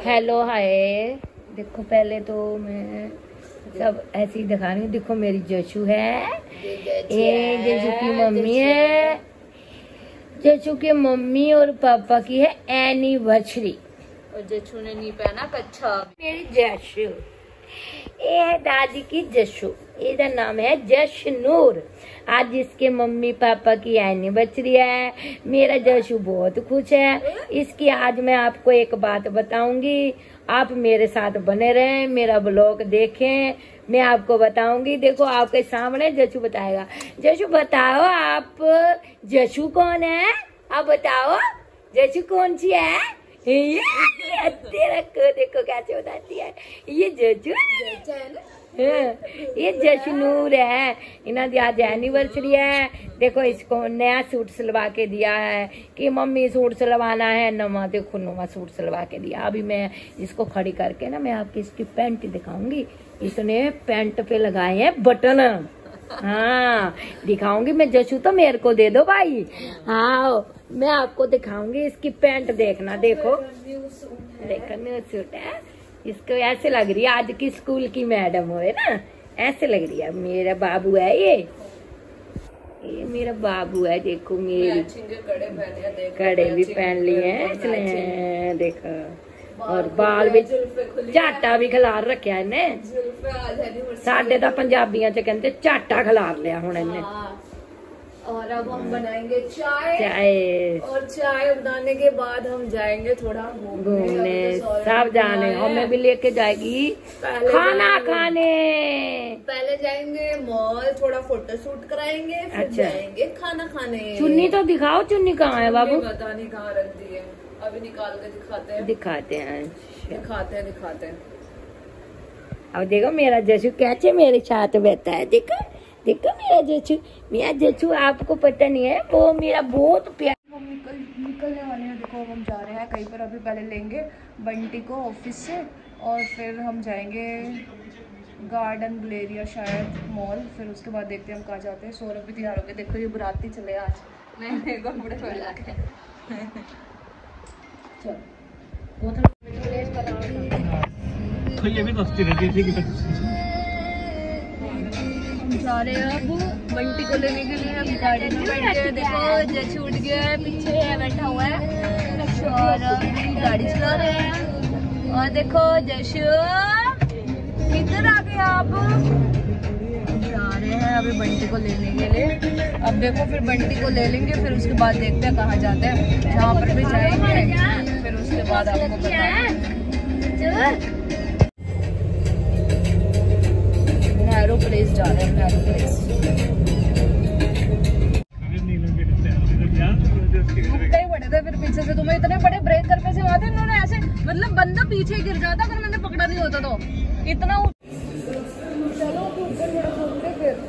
Hello hi. देखो पहले तो मैं सब ऐसे ही दिखा रही हूँ। देखो मेरी जशु है, ये जशु की मम्मी है। जशु के मम्मी और पापा की है एनिवर्सरी और जशु ने नहीं पहना कच्छा। मेरी जशु, ये है दादी की जशु, इसका नाम है जशनूर। आज इसके मम्मी पापा की एनिवर्सरी है। मेरा जशु बहुत खुश है। इसकी आज मैं आपको एक बात बताऊंगी, आप मेरे साथ बने रहें, मेरा ब्लॉग देखें, मैं आपको बताऊंगी। देखो आपके सामने जशु बताएगा। जशु बताओ आप जशु कौन है? आप बताओ जशु कौन सी है? ये तेरा को देखो कैसे बताती है। ये जशु है ना, ये जशनूर है। इन्हें आज एनिवर्सरी है। देखो इसको नया सूट सिलवा के दिया है कि मम्मी सूट सिलवाना है नवा। देखो नवा सूट सिलवा के दिया। अभी मैं इसको खड़ी करके ना मैं आपकी इसकी पैंट दिखाऊंगी। इसने पैंट पे लगाए हैं बटन। हाँ दिखाऊंगी मैं। जशु तो मेरे को दे दो भाई। हाँ मैं आपको दिखाऊंगी इसकी पैंट। देखना देखो, देखो न्यू सूट है। इसको ऐसे लग रही है आज की स्कूल की मैडम हो ना, ऐसे लग रही है। मेरा बाबू है ये मेरा बाबू है। देखो मेरी कड़े भी पहन लिए हैं इसने, देखो। और बाल भी झाटा भी खिलार रखा है इन्हें। साढ़े तो पंजाबियों च कहते झाटा खिलार लिया हुण इन्हें। और अब हम बनाएंगे चाय और चाय बनाने के बाद हम जाएंगे थोड़ा घूमने। सब जाने, हमें भी लेके जाएगी खाना खाने। पहले जाएंगे मॉल, थोड़ा फोटो शूट कराएंगे, फिर अच्छा जाएंगे खाना खाने। चुन्नी तो दिखाओ, चुन्नी कहाँ है बाबू? पता नहीं कहाँ रख दी है, अभी निकाल के दिखाते हैं। दिखाते हैं। अब देखो मेरा जशु कैसे मेरे साथ बैठा है। देखो देखो मेरा जशु आपको पता नहीं है, वो मेरा बहुत प्यार। हम निकलने वाले हैं। देखो हम जा रहे हैं कहीं पर। अभी पहले लेंगे बंटी को ऑफिस से और फिर हम जाएंगे गार्डन ग्लेरिया शायद मॉल। फिर उसके बाद देखते हैं हम कहाँ जाते हैं। सौरभ भी तैयार हो गए। देखो ये बुराती चले आज नए कपड़े पहना के। तो ये भी दोस्ती रहती थी। हम जा रहे हैं अब बंटी को लेने के लिए। अब गाड़ी में बैठे हैं। देखो जशु उठ गया है, पीछे है बैठा हुआ है और गाड़ी चला रहे हैं। और देखो जशु किधर आ गए आप? जा रहे हैं अभी बंटी को लेने के लिए। अब देखो फिर बंटी को ले लेंगे, फिर उसके बाद देखते हैं कहाँ जाते हैं। जहाँ पर भी जाएंगे फिर उसके बाद आपको बताएंगे। नैरो प्लेस जा रहे हैं, नैरो प्लेस। रुकते ही बड़े थे फिर पीछे से। तुम्हें इतने बड़े ब्रेक करने से आते इन्होंने ऐसे, मतलब बंदा पीछे गिर जाता अगर मैंने पकड़ा नहीं होता तो। इतना चलो ऊपर थोड़ा घूमते फिर।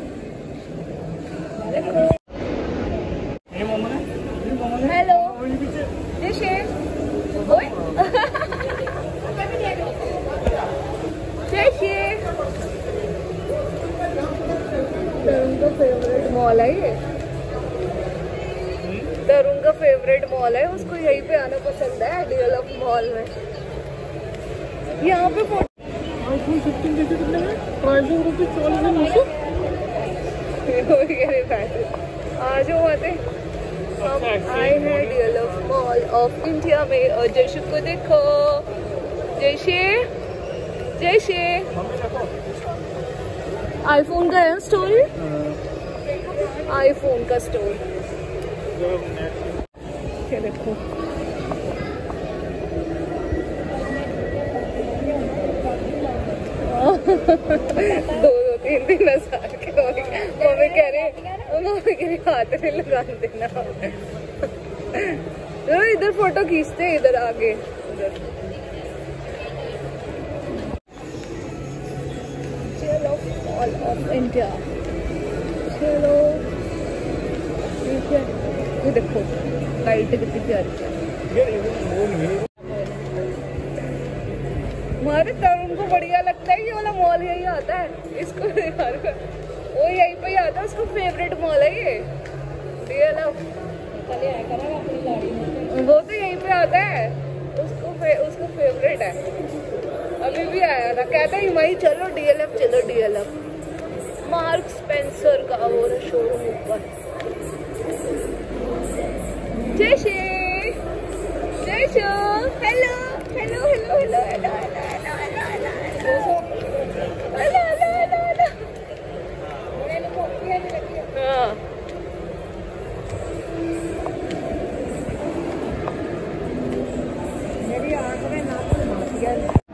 हेलो तरुण का फेवरेट मॉल है ये। तरुण का फेवरेट मॉल है, उसको यहीं पे आना पसंद है। डीएलएफ मॉल में यहाँ पे आ जाओ आते। हम आए हैं डीएलएफ मॉल ऑफ इंडिया में। और जशु को देखो, जैसे आईफोन का है स्टोर, आईफोन का स्टोर। क्या देखो दो तीन साल के हो गए। मम्मी कह रही हाथ नहीं लगाने देना। तो इधर फोटो खींचते, इधर आगे इधर। चलो मॉल ऑफ इंडिया, चलो ठीक है। ये देखो लाइट कितनी प्यारी है। हमारे तरुण को बढ़िया लगता है ये वाला मॉल। यही आता है इसको, वो यहीं पे ही आता है, उसको फेवरेट मॉल है ये डीएलएफ। वो तो यहीं पे आता है, उसको फेवरेट है, अभी भी आया था, कहता है वही चलो DLF चलो DLF। मार्क स्पेंसर का और शोरूम ऊपर। जयशु hello hello hello hello hello हाँ मेरी आंख में नाखून मार दिया।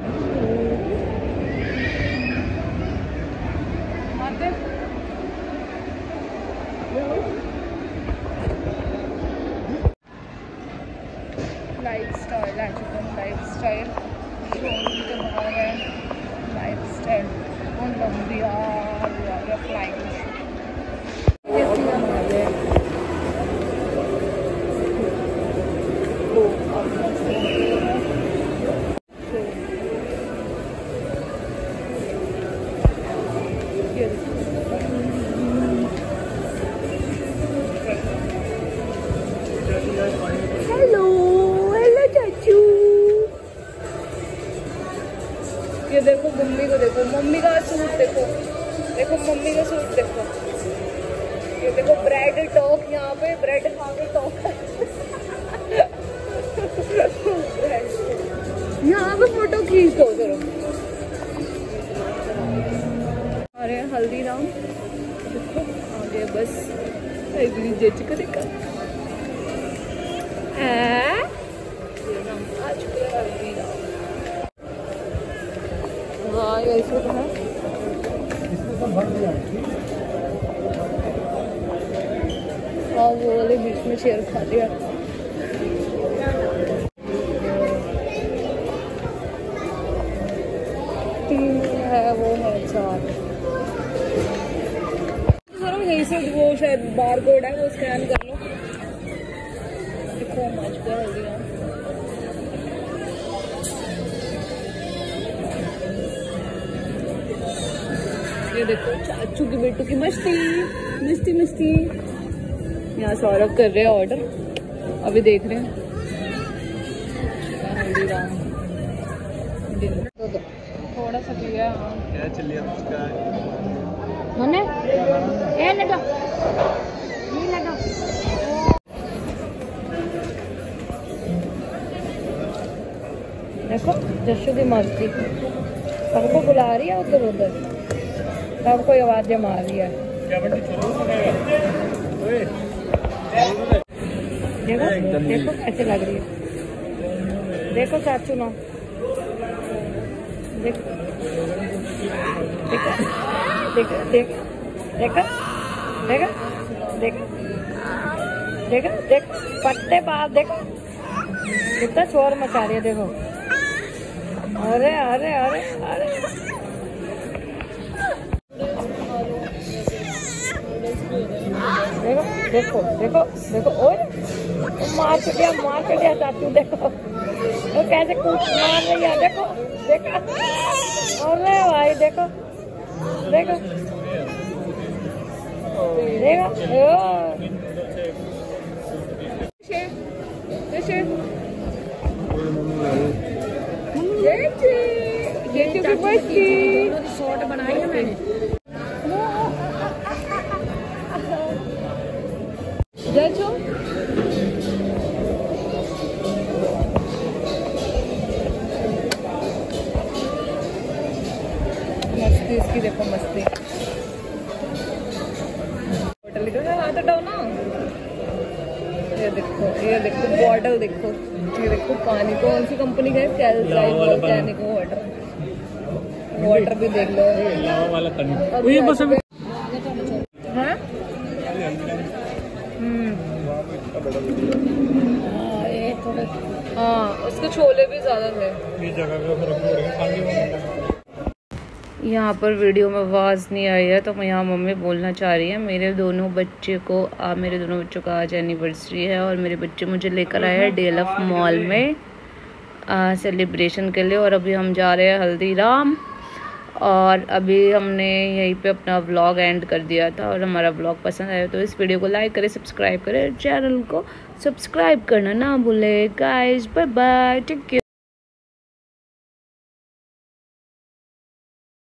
लाइफस्टाइल आ चुका है, लाइफस्टाइल शोरूम के बाहर है लाइफस्टाइल। वो लंबी फ्लाइंग ये देखो मम्मी को, देखो मम्मी का सूट, देखो देखो मम्मी का सूट देखो। ये देखो ब्रेड टॉक, यहाँ पे ब्रेड खा के टॉक यहाँ पे फोटो खींच दो चलो। अरे हल्दीराम देखो आगे बस अगली जज को देखा आ चुके हैं हल्दीराम। हाँ ये इसमें तो है, हाँ वो वाले बीच में शेर खा दिया। तीन है, वो है 4। सर यहीं से वो शायद बार कोड है, वो स्कैन कर लो। देखो मच गया हल्दीराम। ये देखो चाचू की बेटू की मस्ती मस्ती मस्ती। यहाँ सौरभ कर रहे हैं ऑर्डर, अभी देख रहे हैं हल्दीराम। थोड़ा सा किया क्या चल रहा है ये लगा ये लगा। देखो जशु की मस्ती सबको बुला रही है, उधर उधर सबको आवाजें मार रही है। देखो देखो कैसे लग रही है, देखो चाचू ना, देखो देखो देखो देखो देखो देखो देखो देखो देखो पट्टे बाल देखो कितना शोर मचा रही है। देखो अरे अरे अरे अरे देखो देखो देखो देखो ओए मार चढ़िया चाचू। देखो वो कैसे कूद मार रही है, देखो देखो अरे भाई देखो देखो देखो शॉर्ट बनाई है मैंने। जयचो मस्ती इसकी, देखो मस्ती। बॉटल देखो हाथ हटाओ ना। ये देखो बॉटल देखो, ये देखो पानी कौन सी कंपनी का है, वोल्केनिक वाटर भी देख लो। हाँ उसके छोले भी ज्यादा थे। यहाँ पर वीडियो में आवाज़ नहीं आई है, तो मैं यहाँ मम्मी बोलना चाह रही है मेरे दोनों बच्चों का आज एनिवर्सरी है और मेरे बच्चे मुझे लेकर आए हैं DLF मॉल में सेलिब्रेशन के लिए। और अभी हम जा रहे हैं हल्दीराम, और अभी हमने यहीं पे अपना व्लॉग एंड कर दिया था। और हमारा व्लॉग पसंद आया तो इस वीडियो को लाइक करें, सब्सक्राइब करें, चैनल को सब्सक्राइब करना ना भूले guys. Bye bye, take care.